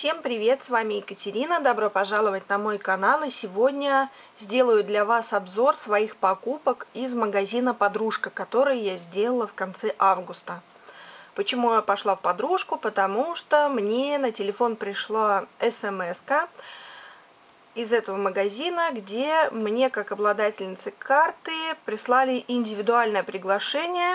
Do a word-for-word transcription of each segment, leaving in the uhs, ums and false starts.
Всем привет, с вами Екатерина, добро пожаловать на мой канал, и сегодня сделаю для вас обзор своих покупок из магазина «Подружка», который я сделала в конце августа. Почему я пошла в «Подружку»? Потому что мне на телефон пришла смс-ка из этого магазина, где мне, как обладательнице карты, прислали индивидуальное приглашение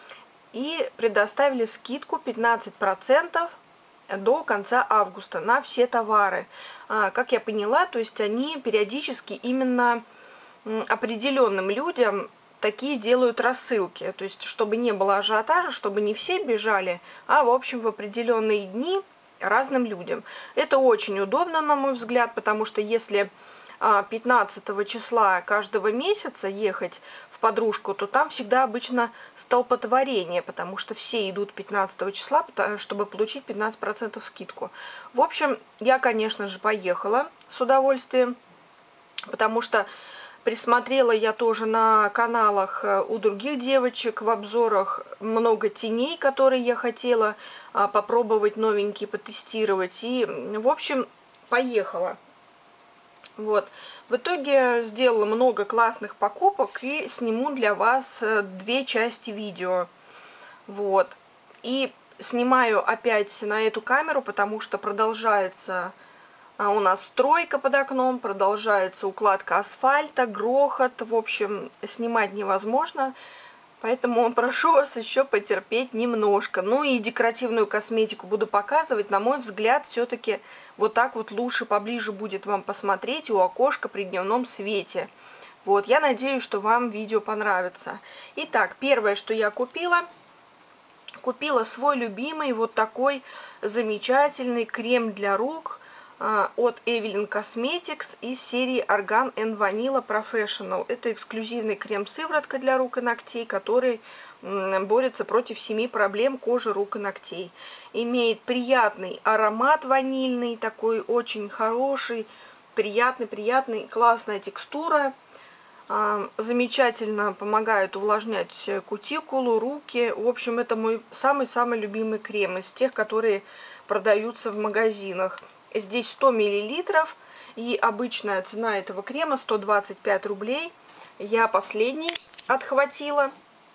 и предоставили скидку пятнадцать процентов до конца августа на все товары. Как я поняла, то есть они периодически именно определенным людям такие делают рассылки, то есть чтобы не было ажиотажа, чтобы не все бежали, а в общем в определенные дни разным людям. Это очень удобно, на мой взгляд, потому что если пятнадцатого числа каждого месяца ехать в «Подружку», то там всегда обычно столпотворение, потому что все идут пятнадцатого числа, чтобы получить пятнадцать процентов скидку. В общем, я, конечно же, поехала с удовольствием, потому что присмотрела я тоже на каналах у других девочек в обзорах много теней, которые я хотела попробовать новенькие, потестировать. И, в общем, поехала. Вот. В итоге сделала много классных покупок и сниму для вас две части видео. Вот. И снимаю опять на эту камеру, потому что продолжается у нас стройка под окном, продолжается укладка асфальта, грохот. В общем, снимать невозможно. Поэтому прошу вас еще потерпеть немножко. Ну и декоративную косметику буду показывать. На мой взгляд, все-таки вот так вот лучше, поближе будет вам посмотреть у окошка при дневном свете. Вот, я надеюсь, что вам видео понравится. Итак, первое, что я купила. Купила свой любимый вот такой замечательный крем для рук от Evelyn Cosmetics из серии Argan and Vanilla Professional. Это эксклюзивный крем-сыворотка для рук и ногтей, который борется против семи проблем кожи, рук и ногтей. Имеет приятный аромат ванильный, такой очень хороший, приятный, приятный, классная текстура. Замечательно помогает увлажнять кутикулу, руки. В общем, это мой самый-самый любимый крем из тех, которые продаются в магазинах. Здесь сто миллилитров, и обычная цена этого крема сто двадцать пять рублей. Я последний отхватила.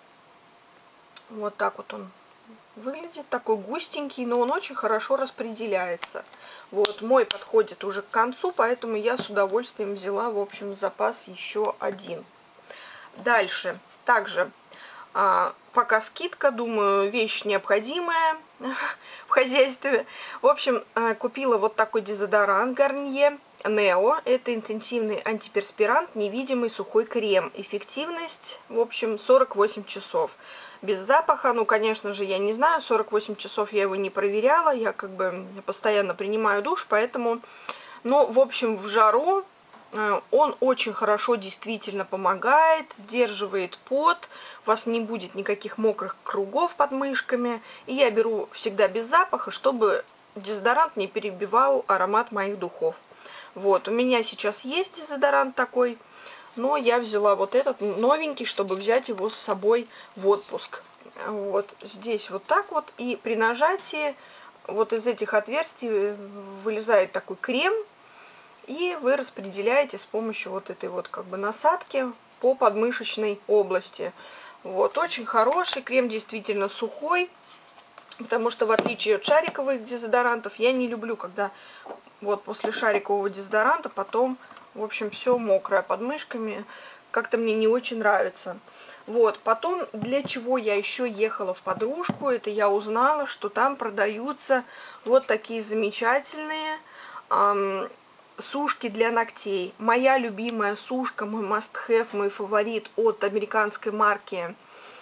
Вот так вот он выглядит, такой густенький, но он очень хорошо распределяется. Вот, мой подходит уже к концу, поэтому я с удовольствием взяла, в общем, запас еще один. Дальше, также, а, пока скидка, думаю, вещь необходимая в хозяйстве. В общем, купила вот такой дезодорант Garnier Neo. Это интенсивный антиперспирант, невидимый сухой крем. Эффективность, в общем, сорок восемь часов. Без запаха, ну, конечно же, я не знаю, сорок восемь часов я его не проверяла. Я как бы постоянно принимаю душ, поэтому, ну, в общем, в жару он очень хорошо действительно помогает, сдерживает пот, у вас не будет никаких мокрых кругов под мышками. И я беру всегда без запаха, чтобы дезодорант не перебивал аромат моих духов. Вот, у меня сейчас есть дезодорант такой, но я взяла вот этот новенький, чтобы взять его с собой в отпуск. Вот здесь вот так вот, и при нажатии вот из этих отверстий вылезает такой крем, и вы распределяете с помощью вот этой вот как бы насадки по подмышечной области. Вот, очень хороший крем, действительно сухой, потому что в отличие от шариковых дезодорантов, я не люблю, когда вот после шарикового дезодоранта потом, в общем, все мокрое под мышками, как-то мне не очень нравится. Вот, потом, для чего я еще ехала в «Подружку», это я узнала, что там продаются вот такие замечательные эм, сушки для ногтей. Моя любимая сушка, мой must-have, мой фаворит от американской марки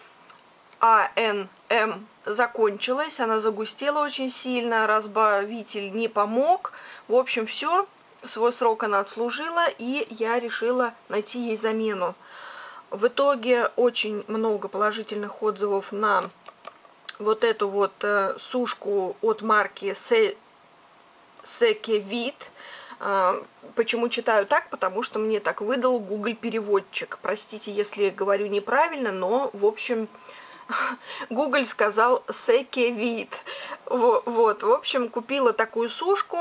а эн эм закончилась. Она загустела очень сильно, разбавитель не помог. В общем, все, свой срок она отслужила, и я решила найти ей замену. В итоге очень много положительных отзывов на вот эту вот э, сушку от марки Секевит. Почему читаю так? Потому что мне так выдал Google переводчик. Простите, если говорю неправильно, но, в общем, Google сказал секевид. Вот, в общем, купила такую сушку.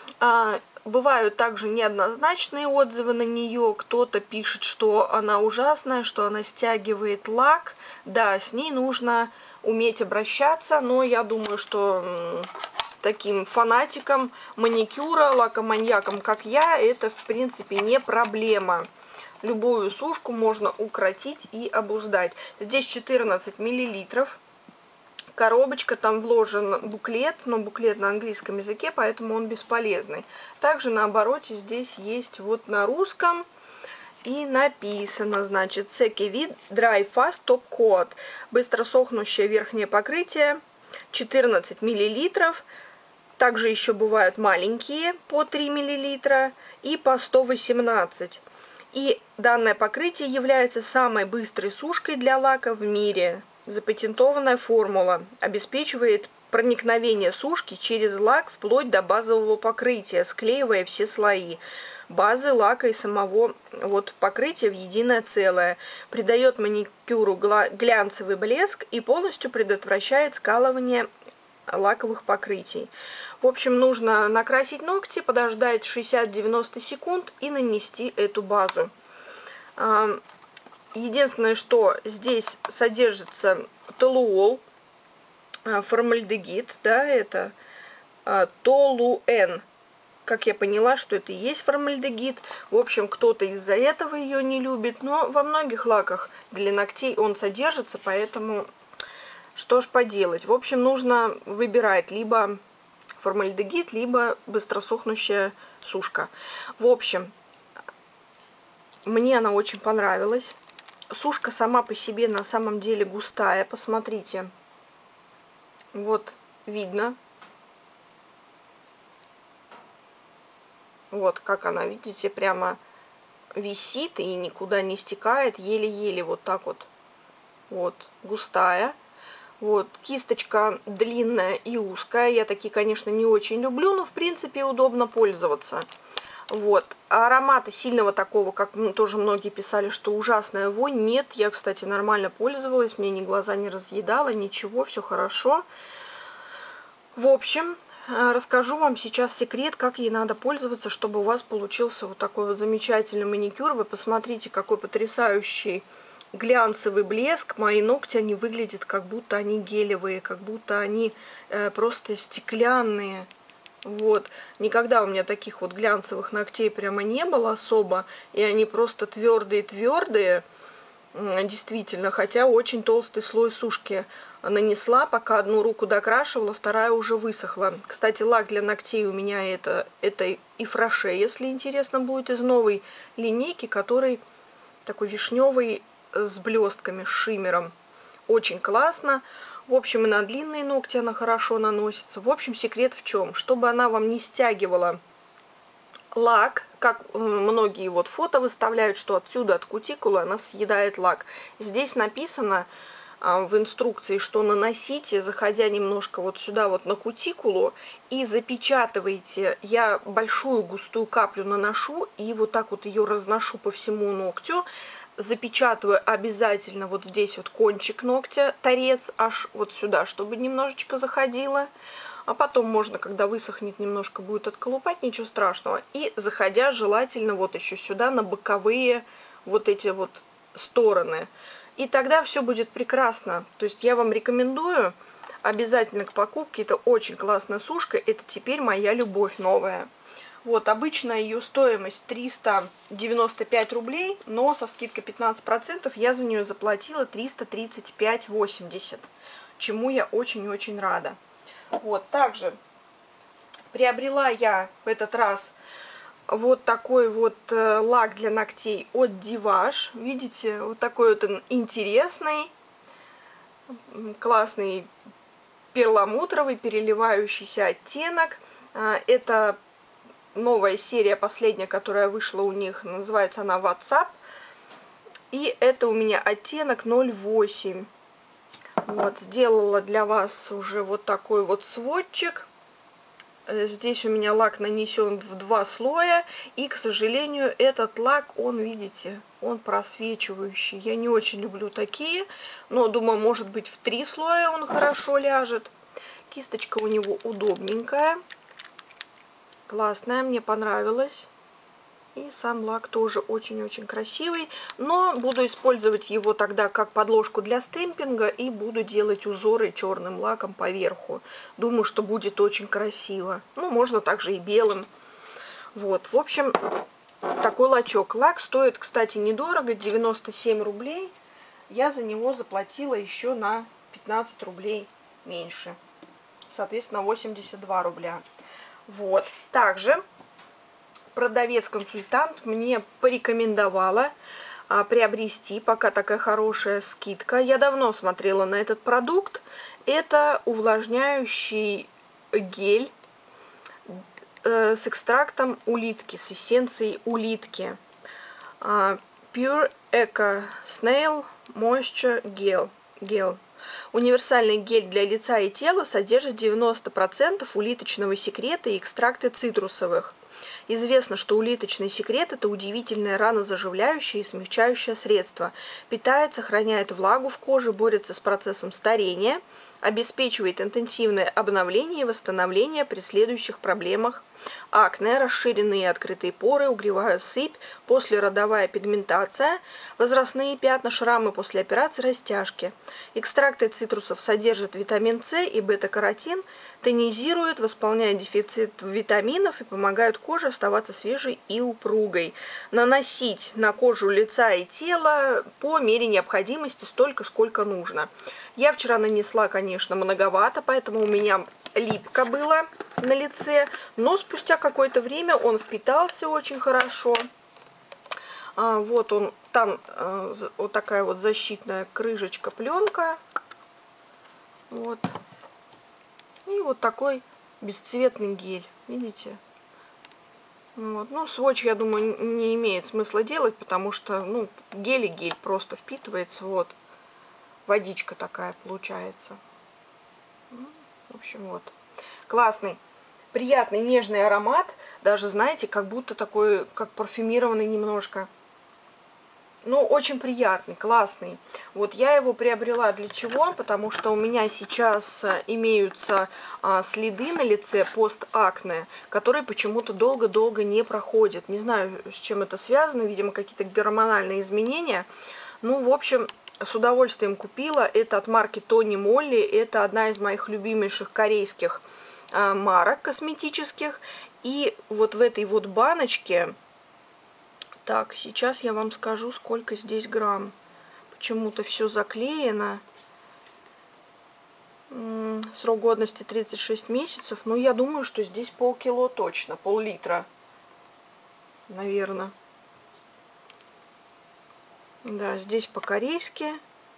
Бывают также неоднозначные отзывы на нее. Кто-то пишет, что она ужасная, что она стягивает лак. Да, с ней нужно уметь обращаться, но я думаю, что таким фанатикам маникюра, лакоманьякам, как я, это в принципе не проблема. Любую сушку можно укротить и обуздать. Здесь четырнадцать миллилитров. Коробочка, там вложен буклет, но буклет на английском языке, поэтому он бесполезный. Также на обороте здесь есть вот на русском и написано, значит, секевид Dry Fast Top Coat. Быстро сохнущее верхнее покрытие, четырнадцать миллилитров. Также еще бывают маленькие по три миллилитра и по сто восемнадцать. И данное покрытие является самой быстрой сушкой для лака в мире. Запатентованная формула обеспечивает проникновение сушки через лак вплоть до базового покрытия, склеивая все слои базы, лака и самого вот покрытия в единое целое, придает маникюру глянцевый блеск и полностью предотвращает скалывание лаковых покрытий. В общем, нужно накрасить ногти, подождать шестьдесят-девяносто секунд и нанести эту базу. Единственное, что здесь содержится толуол, формальдегид, да, это толуэн. Как я поняла, что это и есть формальдегид. В общем, кто-то из-за этого ее не любит, но во многих лаках для ногтей он содержится, поэтому что ж поделать. В общем, нужно выбирать либо формальдегид, либо быстросохнущая сушка. В общем, мне она очень понравилась. Сушка сама по себе на самом деле густая. Посмотрите. Вот видно. Вот как она, видите, прямо висит и никуда не стекает. Еле-еле вот так вот. Вот, густая. Вот, кисточка длинная и узкая. Я такие, конечно, не очень люблю, но в принципе удобно пользоваться. Вот. А аромата сильного такого, как ну, тоже многие писали, что ужасная вонь, нет. Я, кстати, нормально пользовалась, мне ни глаза не разъедала, ничего, все хорошо. В общем, расскажу вам сейчас секрет, как ей надо пользоваться, чтобы у вас получился вот такой вот замечательный маникюр. Вы посмотрите, какой потрясающий глянцевый блеск. Мои ногти, они выглядят, как будто они гелевые, как будто они э, просто стеклянные. Вот, никогда у меня таких вот глянцевых ногтей прямо не было особо, и они просто твердые-твердые, действительно, хотя очень толстый слой сушки нанесла, пока одну руку докрашивала, вторая уже высохла. Кстати, лак для ногтей у меня это, это Ифраше, если интересно будет, из новой линейки, который такой вишневый с блестками, с шиммером. Очень классно. В общем, и на длинные ногти она хорошо наносится. В общем, секрет в чем? Чтобы она вам не стягивала лак, как многие вот фото выставляют, что отсюда, от кутикулы, она съедает лак. Здесь написано а, в инструкции, что наносите, заходя немножко вот сюда вот на кутикулу, и запечатываете. Я большую густую каплю наношу и вот так вот ее разношу по всему ногтю. Запечатываю обязательно вот здесь вот кончик ногтя, торец аж вот сюда, чтобы немножечко заходило. А потом можно, когда высохнет, немножко будет отколупать, ничего страшного. И заходя желательно вот еще сюда на боковые вот эти вот стороны. И тогда все будет прекрасно. То есть я вам рекомендую обязательно к покупке. Это очень классная сушка. Это теперь моя любовь новая. Вот, обычно ее стоимость триста девяносто пять рублей, но со скидкой пятнадцать процентов я за нее заплатила триста тридцать пять восемьдесят, чему я очень-очень рада. Вот, также приобрела я в этот раз вот такой вот э, лак для ногтей от Диваш. Видите, вот такой вот он интересный, классный перламутровый переливающийся оттенок. Э, это новая серия, последняя, которая вышла у них, называется она WhatsApp. И это у меня оттенок ноль восемь. Вот, сделала для вас уже вот такой вот сводчик. Здесь у меня лак нанесен в два слоя. И, к сожалению, этот лак, он, видите, он просвечивающий. Я не очень люблю такие. Но, думаю, может быть, в три слоя он хорошо ляжет. Кисточка у него удобненькая. Классная, мне понравилась. И сам лак тоже очень-очень красивый. Но буду использовать его тогда как подложку для стемпинга. И буду делать узоры черным лаком поверху. Думаю, что будет очень красиво. Ну, можно также и белым. Вот, в общем, такой лачок. Лак стоит, кстати, недорого. девяносто семь рублей. Я за него заплатила еще на пятнадцать рублей меньше. Соответственно, восемьдесят два рубля. Вот. Также продавец-консультант мне порекомендовала а, приобрести, пока такая хорошая скидка. Я давно смотрела на этот продукт. Это увлажняющий гель э, с экстрактом улитки, с эссенцией улитки. А, Pure Eco Snail Moisture Gel. Gel. Универсальный гель для лица и тела содержит девяносто процентов улиточного секрета и экстракты цитрусовых. Известно, что улиточный секрет – это удивительное ранозаживляющее и смягчающее средство. Питает, сохраняет влагу в коже, борется с процессом старения, обеспечивает интенсивное обновление и восстановление при следующих проблемах: акне, расширенные и открытые поры, угревая сыпь, послеродовая пигментация, возрастные пятна, шрамы после операции, растяжки. Экстракты цитрусов содержат витамин С и бета-каротин, тонизируют, восполняют дефицит витаминов и помогают коже оставаться свежей и упругой. Наносить на кожу лица и тела по мере необходимости столько, сколько нужно. Я вчера нанесла, конечно, многовато, поэтому у меня липко было на лице, но спустя какое-то время он впитался очень хорошо. А, вот он, там а, вот такая вот защитная крышечка, пленка. Вот. И вот такой бесцветный гель, видите? Вот. Ну, сводч, я думаю, не имеет смысла делать, потому что, ну, гель и гель просто впитывается, вот. Водичка такая получается. В общем, вот. Классный, приятный, нежный аромат. Даже, знаете, как будто такой, как парфюмированный немножко. Ну, очень приятный, классный. Вот я его приобрела для чего? Потому что у меня сейчас имеются а, следы на лице постакне, которые почему-то долго-долго не проходят. Не знаю, с чем это связано. Видимо, какие-то гормональные изменения. Ну, в общем, с удовольствием купила. Это от марки Тони Молли. Это одна из моих любимейших корейских а, марок косметических. И вот в этой вот баночке... Так, сейчас я вам скажу, сколько здесь грамм. Почему-то все заклеено. Срок годности тридцать шесть месяцев. Ну, я думаю, что здесь полкило точно, пол-литра. Наверное. Да, здесь по-корейски.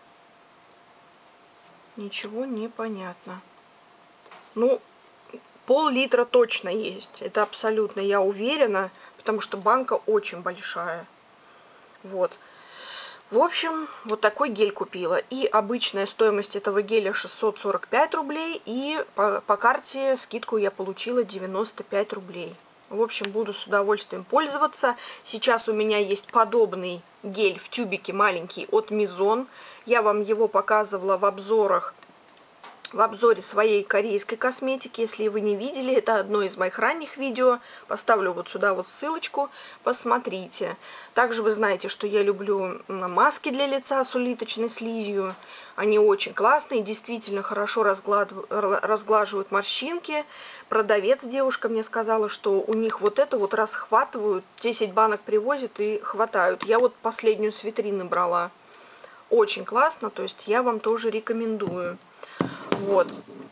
Ничего не понятно. Ну, пол-литра точно есть. Это абсолютно, я уверена. Потому что банка очень большая. Вот. В общем, вот такой гель купила. И обычная стоимость этого геля шестьсот сорок пять рублей. И по, по карте скидку я получила девяносто пять рублей. В общем, буду с удовольствием пользоваться. Сейчас у меня есть подобный гель в тюбике маленький от Мизон. Я вам его показывала в обзорах. В обзоре своей корейской косметики. Если вы не видели, это одно из моих ранних видео. Поставлю вот сюда вот ссылочку. Посмотрите. Также вы знаете, что я люблю маски для лица с улиточной слизью. Они очень классные, действительно хорошо разглаживают морщинки. Продавец, девушка, мне сказала, что у них вот это вот расхватывают. десять банок привозят и хватают. Я вот последнюю с витрины брала. Очень классно, то есть я вам тоже рекомендую. Вот.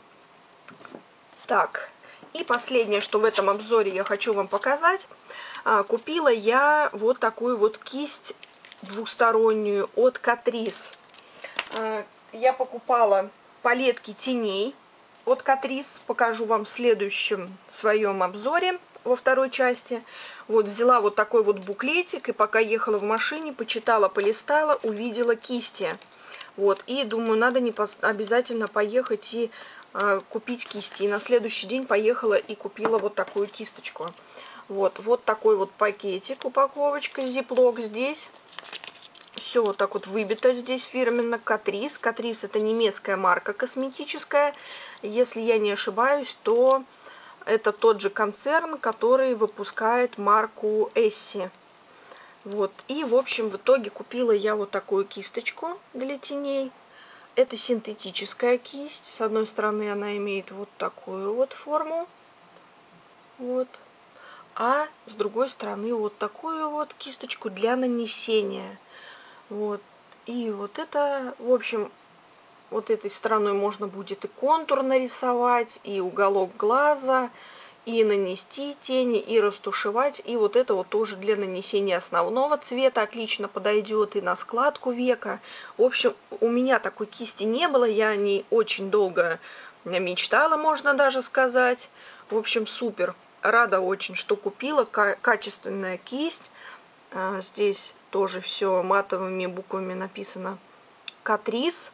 Так, и последнее, что в этом обзоре я хочу вам показать. А, купила я вот такую вот кисть двухстороннюю от Catrice. А, я покупала палетки теней от Catrice. Покажу вам в следующем своем обзоре, во второй части. Вот, взяла вот такой вот буклетик, и пока ехала в машине, почитала, полистала, увидела кисти. Вот, и думаю, надо не пос... обязательно поехать и купить кисти. И на следующий день поехала и купила вот такую кисточку. Вот, вот такой вот пакетик, упаковочка, зиплок здесь. Все вот так вот выбито здесь фирменно. Catrice. Catrice — это немецкая марка косметическая. Если я не ошибаюсь, то это тот же концерн, который выпускает марку Essie. Вот. И, в общем, в итоге купила я вот такую кисточку для теней. Это синтетическая кисть. С одной стороны она имеет вот такую вот форму. Вот. А с другой стороны вот такую вот кисточку для нанесения. Вот. И вот это, в общем, вот этой стороной можно будет и контур нарисовать, и уголок глаза, и нанести тени, и растушевать. И вот это вот тоже для нанесения основного цвета отлично подойдет, и на складку века. В общем, у меня такой кисти не было, я о ней очень долго мечтала, можно даже сказать. В общем, супер. Рада очень, что купила. Качественная кисть. Здесь тоже все матовыми буквами написано Catrice.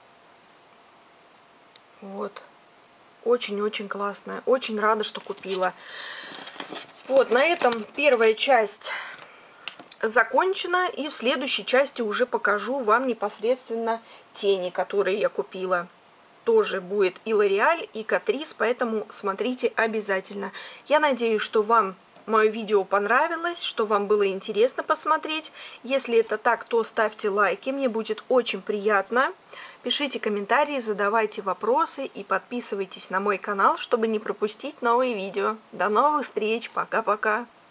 Вот. Очень-очень классная. Очень рада, что купила. Вот, на этом первая часть закончена. И в следующей части уже покажу вам непосредственно тени, которые я купила. Тоже будет и L'Oréal, и Catrice, поэтому смотрите обязательно. Я надеюсь, что вам мое видео понравилось, что вам было интересно посмотреть. Если это так, то ставьте лайки, мне будет очень приятно. Пишите комментарии, задавайте вопросы и подписывайтесь на мой канал, чтобы не пропустить новые видео. До новых встреч, пока-пока!